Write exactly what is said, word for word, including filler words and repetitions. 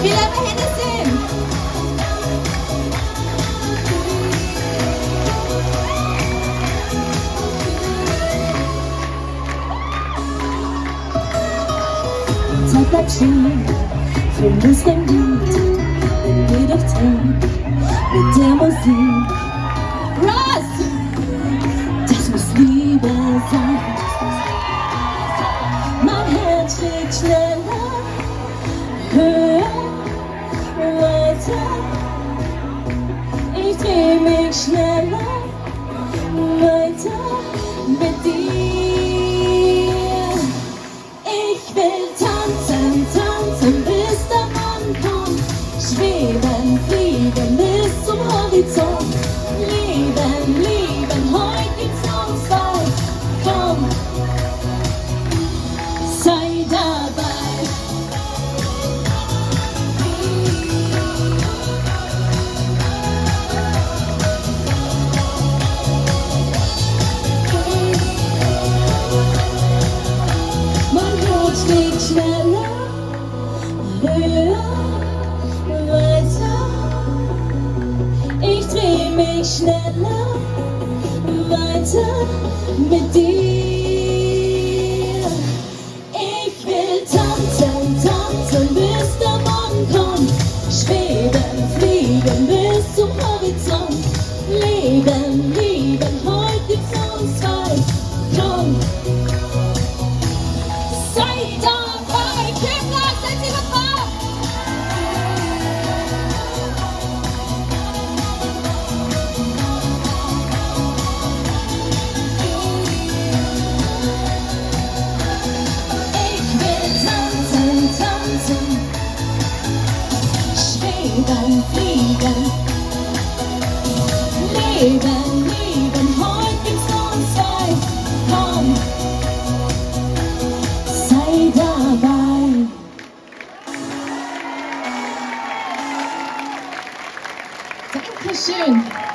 will eure Hände sehen. Zeit bleibt stehen für unserem Lied, wenn wir doch drehen mit der Musik. Ross! Das muss Liebe sein. Mein Herz schlägt schneller, höher, weiter. Ich dreh mich schneller, weiter mit dir. Ich will tanzen, tanzen, bis der Mann kommt. Schweben, fliegen bis zum Horizont. Lieben, lieben, heute geht's uns weit. Komm, sei dabei. Mein Herz schlägt schneller, höher, weiter. Ich dreh mich schneller, weiter mit dir. Ich will tanzen, tanzen, bis der Morgen kommt. Schweben, fliegen bis zum Horizont. Leben, lieben, heute gibt's uns weit. Komm, sei dabei. Köflach, seid ihr dabei? Ich will tanzen, tanzen, schweben, fliegen, leben, lieben, heute gibt's uns weit. Komm, sei dabei. Dankeschön.